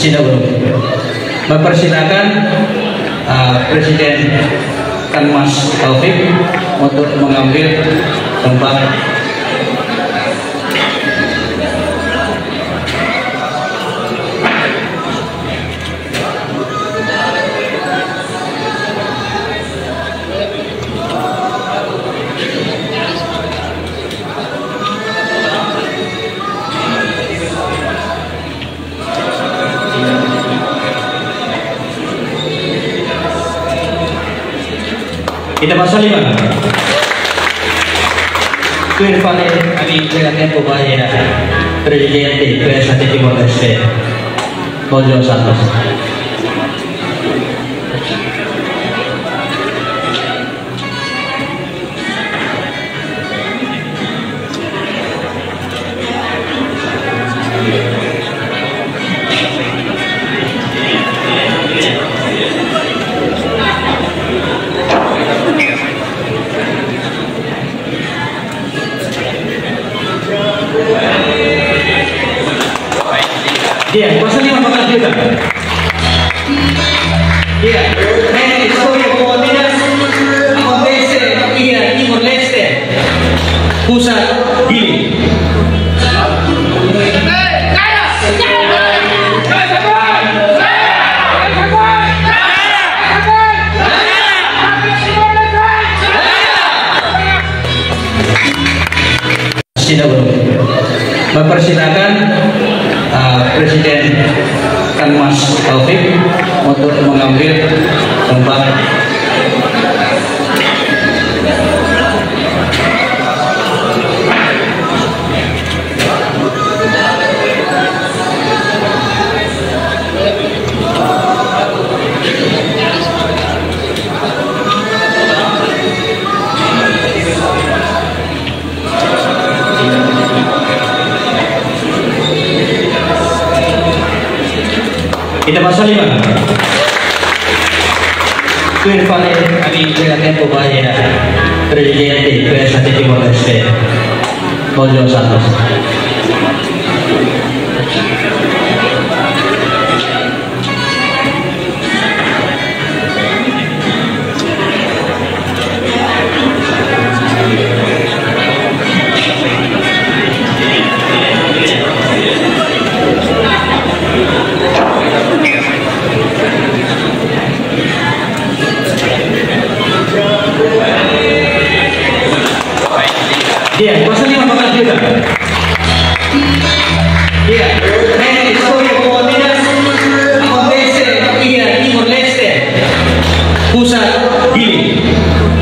Sinabung. Mempersilakan Presiden Kan Mas Taufik untuk mengambil tempat. Kita pasal 5. Queen Vale kami ingatkan kepada Presiden PSAT Timor Leste, Bojo Santos. Iya, pasal 15 juta. Iya, ini historia komunitas acontece aquí en Timor Leste, pusat Gili. Mempersilakan Presiden Kan Mas Taufik untuk mengambil tempat. Kita pasal 5. Queen Vale kami ingatkan kepada Presiden PSAT Timor Leste, Bojo Santos. Iya, pasal 15 juta. Iya, ini historia komunitas acontece aquí en Timor Leste, pusat Gili.